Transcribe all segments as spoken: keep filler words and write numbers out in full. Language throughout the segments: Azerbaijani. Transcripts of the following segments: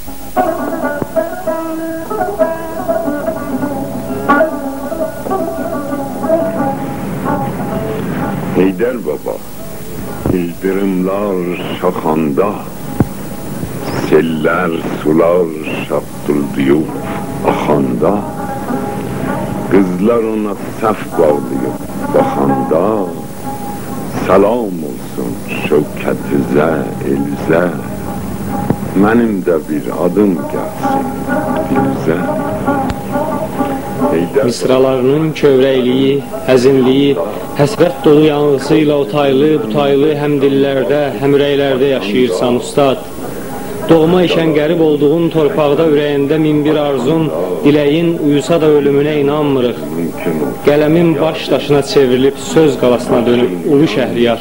Heydər baba, ildırımlar şaxanda, seller sular şaptıldıyıb axanda, qızlar ona səf bağlayıb baxanda, salam olsun şövkətizə, elizə, mənim də bir adım gəlsin dilizə. Misralarının kövrəkliyi, həzinliyi, həsrət dolu yanğısı ilə otaylı, butaylı həm dillərdə, həm ürəklərdə yaşayırsan ustad. Doğma işən qərib olduğun torpaqda ürəyində min bir arzun, diləyin uyusa da ölümünə inanmırıq. Qələmin baş daşına çevrilib söz qalasına dönüb ulu Şəhriyar.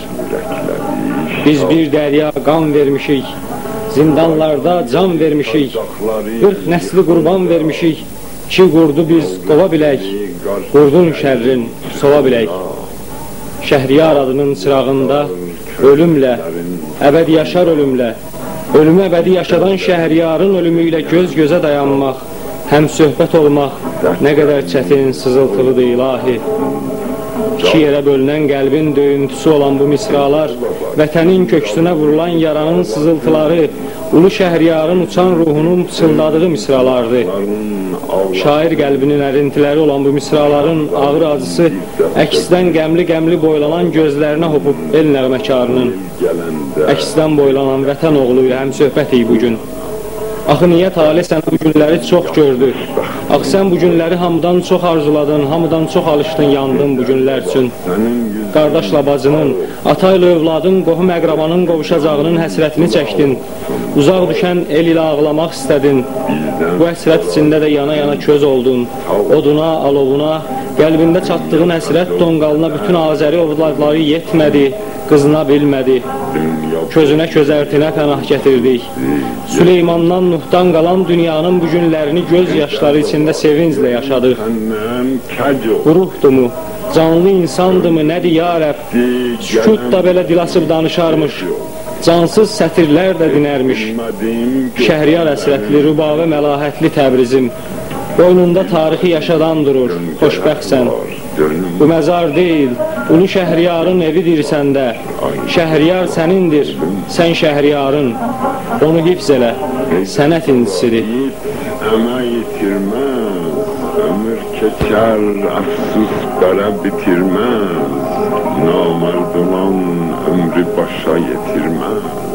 Biz bir dərya qan vermişik, zindanlarda can vermişik, qırx nəsli qurban vermişik. Ki qurdu biz qova bilək, qurdun şərrin sova bilək. Şəhriyar adının çırağında ölümlə, əbədi yaşar ölümlə, ölümü əbədi yaşadan Şəhriyarın ölümü ilə göz gözə dayanmaq, həm söhbət olmaq nə qədər çətin, sızıltılıdır ilahi. İki yerə bölünən qəlbin döyüntüsü olan bu misralar, vətənin köksünə vurulan yaranın sızıltıları, ulu Şəhriyarın uçan ruhunun pıçıldadığı misralardır. Şair qəlbinin ərintiləri olan bu misraların ağır acısı əksdən qəmli-qəmli boylanan gözlərinə hopub el nəğməkarının. Əksdən boylanan vətən oğluyla həm söhbət iyi bugün. Axı niyə talih sənə bu günləri çox gördü? Axı sən bu günləri hamıdan çox arzuladın, hamıdan çox alışdın, yandın bu günlər üçün. Qardaşla bacının, atayla övladın, qohum əqrabanın qovuşacağının həsrətini çəkdin. Uzaq düşən el ilə ağlamaq istədin. Bu həsrət içində də yana-yana köz oldun. Oduna, alovuna, qəlbində çatdığın həsrət donqalına bütün Azəri ovladları yetmədi, qızına bilmədi. Közünə közərtinə pənah gətirdik. Süleymandan, Nuhdan qalan dünyanın bu günlərini göz yaşları içində sevinclə yaşadıq. Bu ruhdumu, canlı insandımı, nədir ya Rəbb? Sükut da belə dil açıb danışarmış, cansız sətirlər də dinərmiş. Şəhriyar əsrətli, rübavə məlahətli Təbrizim, boynunda tarixi yaşadan durur, xoşbəxtsən. Bu məzar deyil, ulu Şəhriyarın evidir səndə. Şəhriyar sənindir, sən Şəhriyarın. Onu hifz elə, sənət incisidir. Əmək itirməz, ömür keçər, əfsus bələ bitirməz. Namərd olan ömrü başa yetirməz.